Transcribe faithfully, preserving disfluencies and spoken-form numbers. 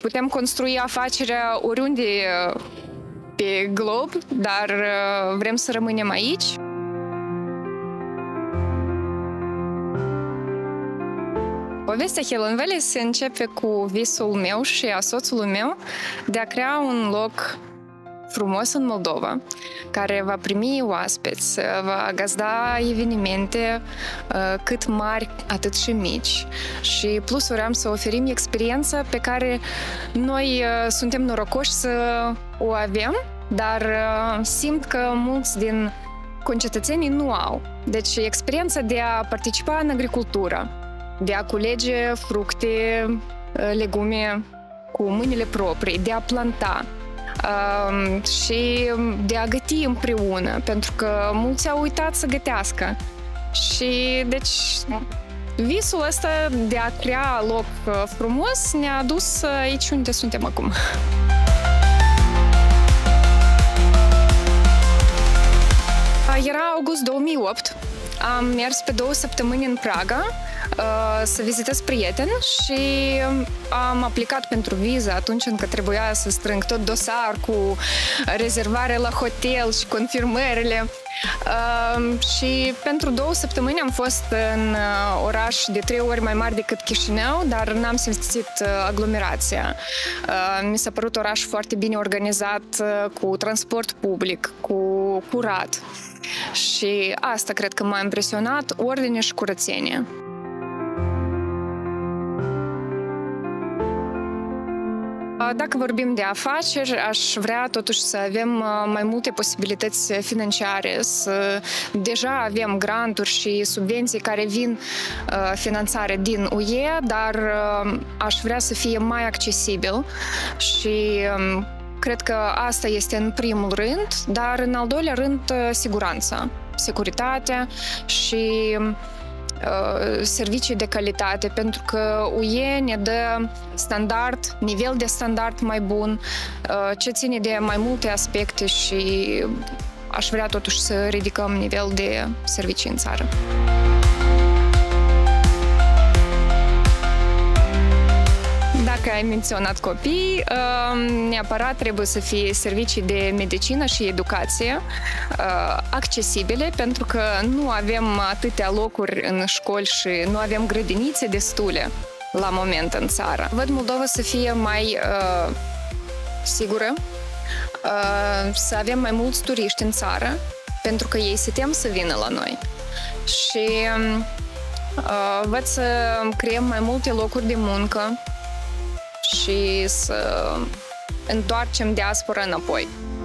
putem construi afacerea oriunde pe glob, dar vrem să rămânem aici. Povestea Helen Valley se începe cu visul meu și a soțului meu de a crea un loc frumos în Moldova, care va primi oaspeți, va gazda evenimente cât mari, atât și mici. Și plus vreau să oferim experiența pe care noi suntem norocoși să o avem, dar simt că mulți din concetățenii nu au. Deci experiența de a participa în agricultură, de a culege fructe, legume cu mâinile proprii, de a planta uh, și de a găti împreună, pentru că mulți au uitat să gătească. Și deci visul ăsta de a crea loc frumos ne-a dus aici unde suntem acum. Era august două mii opt. Am mers pe două săptămâni în Praga uh, să vizitez prieteni și am aplicat pentru viză atunci încă trebuia să strâng tot dosar cu rezervare la hotel și confirmările. Uh, și pentru două săptămâni am fost în uh, oraș de trei ori mai mare decât Chișinău, dar n-am simțit uh, aglomerația. Uh, mi s-a părut oraș foarte bine organizat, uh, cu transport public, cu curat. Și asta cred că m-a impresionat, ordine și curățenie. Dacă vorbim de afaceri, aș vrea totuși să avem mai multe posibilități financiare, să deja avem granturi și subvenții care vin finanțare din U E, dar aș vrea să fie mai accesibil și cred că asta este în primul rând, dar în al doilea rând siguranța, securitatea și uh, servicii de calitate, pentru că U E ne dă standard, nivel de standard mai bun, uh, ce ține de mai multe aspecte și aș vrea totuși să ridicăm nivel de servicii în țară. Dacă ai menționat copii, neapărat trebuie să fie servicii de medicină și educație accesibile, pentru că nu avem atâtea locuri în școli și nu avem grădinițe destule la moment în țară. Văd Moldova să fie mai uh, sigură, uh, să avem mai mulți turiști în țară, pentru că ei se tem să vină la noi. Și uh, văd să creăm mai multe locuri de muncă și să întoarcem diaspora înapoi.